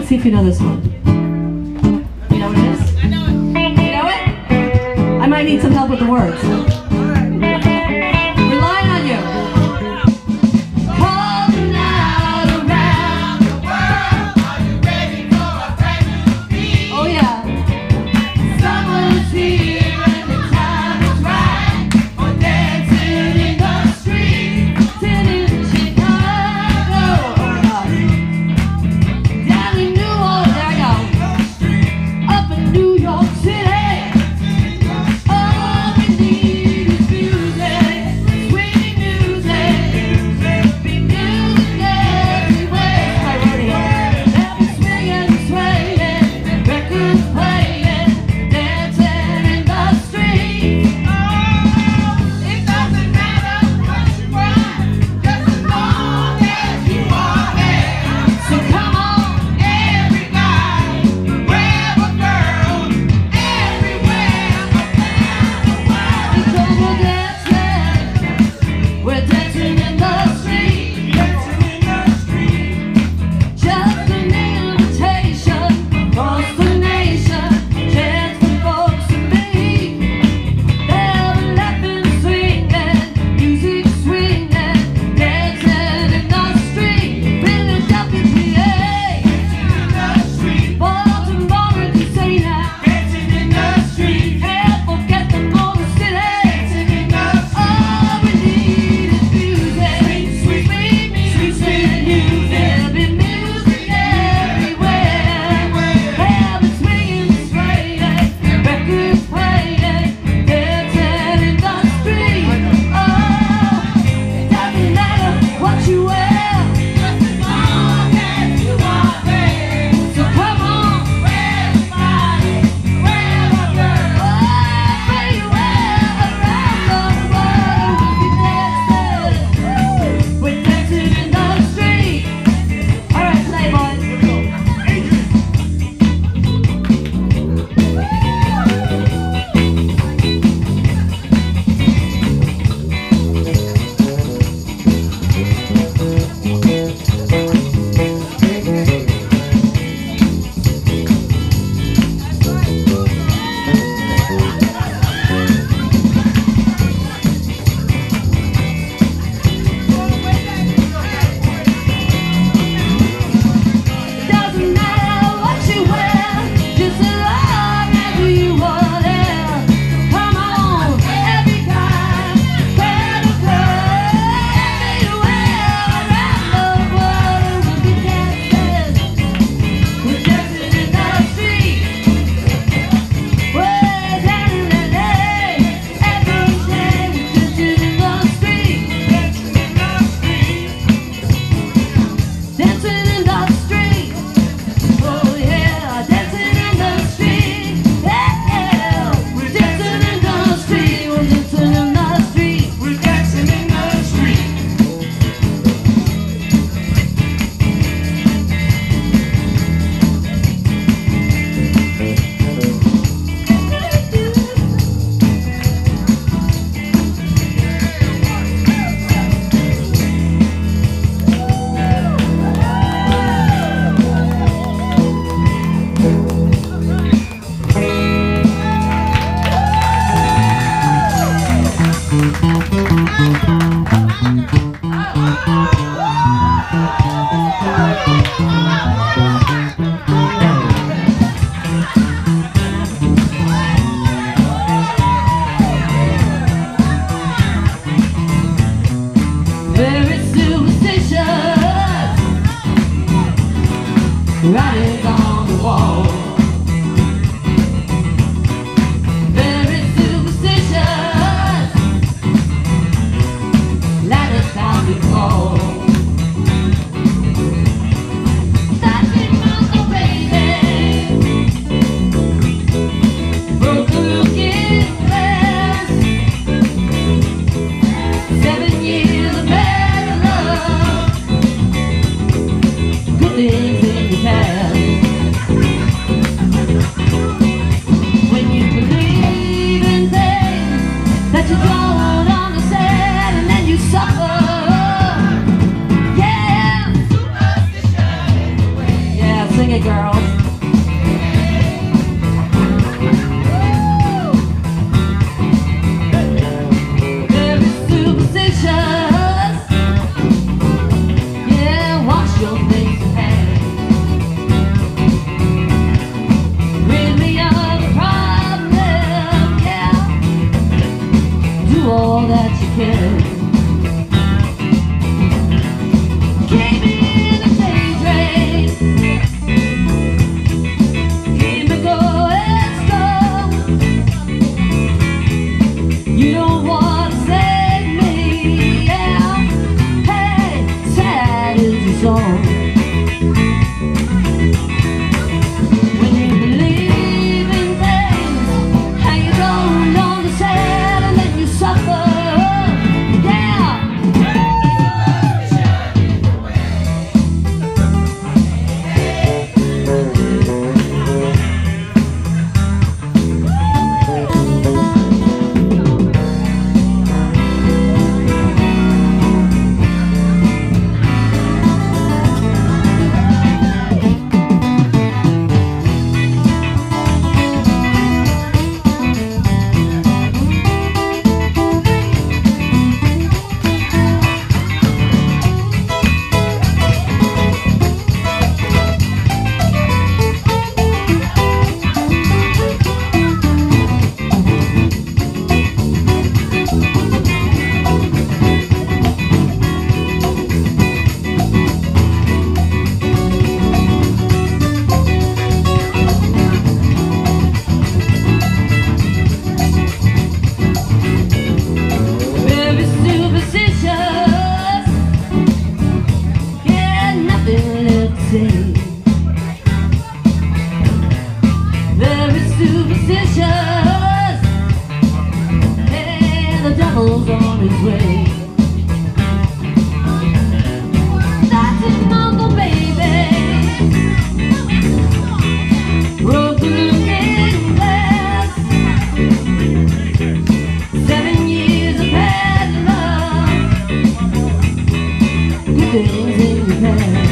see if you know this one. You know what it is? You know it? I might need some help with the words. Relying on you. Calling out around the world. Are you ready for a brand new beat? Oh yeah. Someone's here and the time is right for dancing in the street. Dancing in Chicago. Down in New Orleans, there I go. Up in New York City. Writings on the wall. Very superstitious. Let us down before. That little baby broke the looking glass. 7 years of bad love. Good things in the past. Came in a train train, keep me going strong. You don't want to save me, yeah. Hey, sad is the song. When you believe in things and you don't know the sad, and then you suffer, yeah. Very superstitious, and the devil's on his way. That's his uncle, baby. Broken in glass, 7 years of bad love, good things in the past.